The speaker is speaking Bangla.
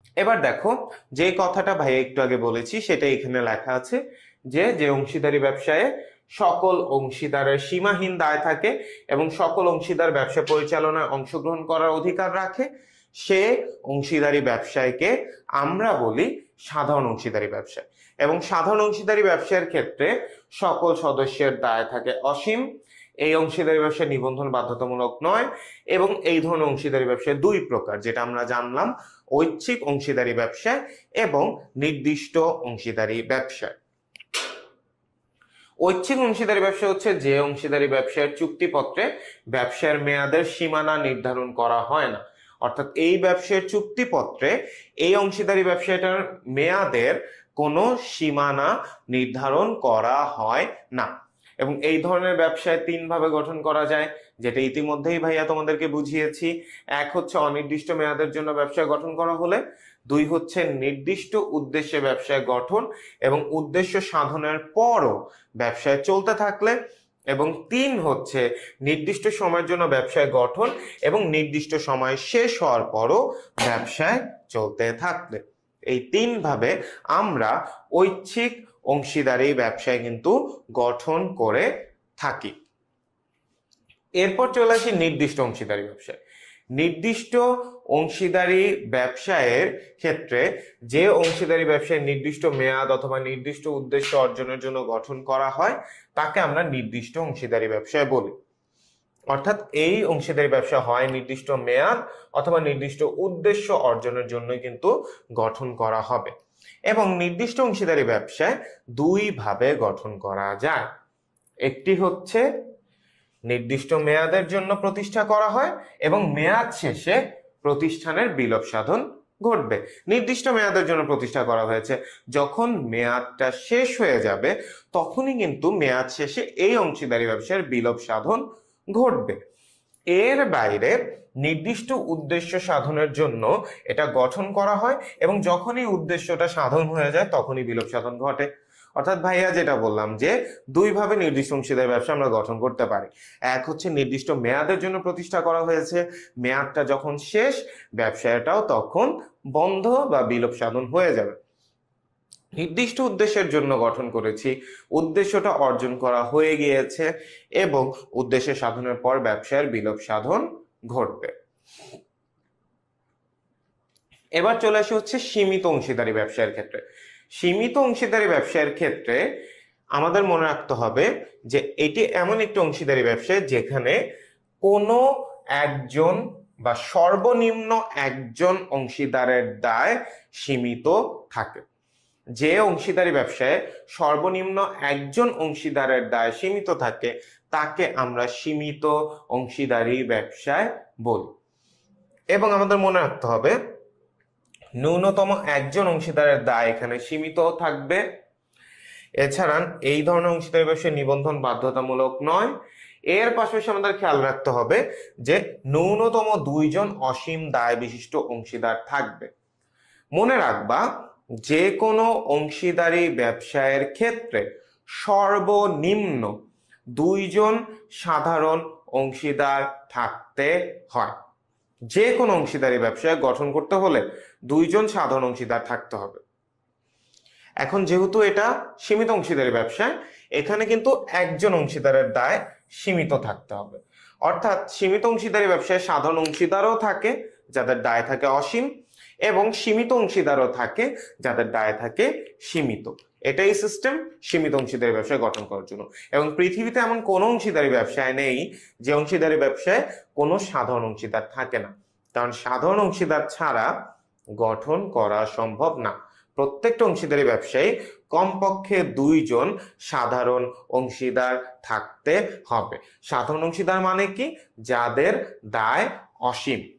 এবার দেখো, যে কথাটা ভাই একটু আগে বলেছি সেটা এখানে লেখা আছে, যে যে অংশীদারি ব্যবসায়ে সকল অংশীদারের সীমাহীন দায় থাকে এবং সকল অংশীদার ব্যবসা পরিচালনায় অংশগ্রহণ করার অধিকার রাখে, সে অংশীদারি ব্যবসায়কে আমরা বলি সাধারণ অংশীদারি ব্যবসা। এবং সাধারণ অংশীদারি ব্যবসার ক্ষেত্রে সকল সদস্যের দায় থাকে অসীম। এই অংশীদারি ব্যবসা নিবন্ধন বাধ্যতামূলক নয়। এবং এই ধরনের অংশীদারি ব্যবসা দুই প্রকার, যেটা আমরা জানলাম, ঐচ্ছিক অংশীদারি ব্যবসা এবং নির্দিষ্ট অংশীদারি ব্যবসা। ঐচ্ছিক অংশীদারি ব্যবসা হচ্ছে যে অংশীদারি ব্যবসার চুক্তিপত্রে ব্যবসার মেয়াদের সীমানা নির্ধারণ করা হয় না। অর্থাৎ এই ব্যবসার চুক্তিপত্রে এই অংশীদারি ব্যবসাটার মেয়াদের কোনো সীমানা নির্ধারণ করা হয় না। এবং এই ধরনের ব্যবসায় তিন ভাবে গঠন করা যায়, যেটা ইতিমধ্যেই ভাইয়া তোমাদেরকে বুঝিয়েছি। এক হচ্ছে অনির্দিষ্ট মেয়াদের জন্য ব্যবসা গঠন করা হলে, দুই হচ্ছে নির্দিষ্ট উদ্দেশ্যে ব্যবসায় গঠন এবং উদ্দেশ্য সাধনের পরও ব্যবসায় চলতে থাকলে, এবং তিন হচ্ছে নির্দিষ্ট সময়ের জন্য ব্যবসায় গঠন এবং নির্দিষ্ট সময় শেষ হওয়ার পরও ব্যবসায় চলতে থাকলে। এই তিন ভাবে আমরা ঐচ্ছিক অংশীদারি ব্যবসায় কিন্তু গঠন করে থাকি। এরপর চলে আসি নির্দিষ্ট অংশীদারি ব্যবসায়। নির্দিষ্ট অংশীদারি ব্যবসায়ের ক্ষেত্রে যে অংশীদারি ব্যবসায় নির্দিষ্ট মেয়াদ অথবা নির্দিষ্ট উদ্দেশ্য অর্জনের জন্য গঠন করা হয় তাকে আমরা নির্দিষ্ট অংশীদারি ব্যবসায় বলি। অর্থাৎ এই অংশীদারি ব্যবসা হয় নির্দিষ্ট মেয়াদ অথবা নির্দিষ্ট উদ্দেশ্য অর্জনের জন্যই কিন্তু গঠন করা হবে। এবং নির্দিষ্ট অংশীদারি ব্যবসায় দুই ভাবে গঠন করা যায়। একটি হচ্ছে নির্দিষ্ট মেয়াদের জন্য প্রতিষ্ঠা করা হয় এবং মেয়াদ শেষে প্রতিষ্ঠানের বিলোপ সাধন ঘটবে। নির্দিষ্ট মেয়াদের জন্য প্রতিষ্ঠা করা হয়েছে, যখন মেয়াদটা শেষ হয়ে যাবে তখনই কিন্তু মেয়াদ শেষে এই অংশীদারি ব্যবসার বিলোপ সাধন ঘটবে। এর বাইরে নির্দিষ্ট উদ্দেশ্য সাধনের জন্য এটা গঠন করা হয় এবং যখনই উদ্দেশ্যটা সাধন হয়ে যায় তখনই বিলোপ সাধন ঘটে। অর্থাৎ ভাইয়া যেটা বললাম যে দুই ভাবে নির্দিষ্ট অংশীদারি ব্যবসা আমরা গঠন করতে পারি। এক হচ্ছে নির্দিষ্ট মেয়াদের জন্য প্রতিষ্ঠা করা হয়েছে, মেয়াদটা যখন শেষ ব্যবসাটাও তখন বন্ধ বা বিলোপ সাধন হয়ে যাবে। নির্দিষ্ট উদ্দেশ্যের জন্য গঠন করেছি, উদ্দেশ্যটা অর্জন করা হয়ে গিয়েছে এবং উদ্দেশ্য সাধনের পর ব্যবসার বিলোপ সাধন ঘটবে। এবার চলে আসে হচ্ছে সীমিত অংশীদারি ব্যবসায়ের ক্ষেত্রে। সীমিত অংশীদারি ব্যবসায়ের ক্ষেত্রে আমাদের মনে রাখতে হবে যে এটি এমন একটি অংশীদারি ব্যবসা যেখানে কোনো একজন বা সর্বনিম্ন একজন অংশীদারের দায় সীমিত থাকে। যে অংশীদারি ব্যবসায় সর্বনিম্ন একজন অংশীদারের দায় সীমিত থাকে তাকে আমরা সীমিত অংশীদারি ব্যবসায় বলি। এবং আমাদের মনে রাখতে হবে ন্যূনতম একজন অংশীদারের দায় এখানে সীমিত থাকবে। এছাড়া এই ধরনের অংশীদারি ব্যবসায় নিবন্ধন বাধ্যতামূলক নয়। এর পাশাপাশি আমাদের খেয়াল রাখতে হবে যে ন্যূনতম দুইজন অসীম দায় বিশিষ্ট অংশীদার থাকবে। মনে রাখবা যে কোনো অংশীদারি ব্যবসায়ের ক্ষেত্রে সর্বনিম্ন দুইজন সাধারণ অংশীদার থাকতে হয়। যে কোনো অংশীদারি ব্যবসায় গঠন করতে হলে দুইজন সাধারণ অংশীদার থাকতে হবে। এখন যেহেতু এটা সীমিত অংশীদারি ব্যবসায়, এখানে কিন্তু একজন অংশীদারের দায় সীমিত থাকতে হবে। অর্থাৎ সীমিত অংশীদারি ব্যবসায় সাধারণ অংশীদারও থাকে যাদের দায় থাকে অসীম, এবং সীমিত অংশীদারও থাকে যাদের দায় থাকে সীমিত। এটাই সিস্টেম সীমিত অংশীদারি ব্যবসায় গঠন করার জন্য। এবং পৃথিবীতে এমন কোনো অংশীদারি ব্যবসায় নেই যে অংশীদারি ব্যবসায় কোনো সাধারণ অংশীদার থাকে না, কারণ সাধারণ অংশীদার ছাড়া গঠন করা সম্ভব না। প্রত্যেকটা অংশীদারি ব্যবসায়ী কমপক্ষে দুইজন সাধারণ অংশীদার থাকতে হবে। সাধারণ অংশীদার মানে কি? যাদের দায় অসীম।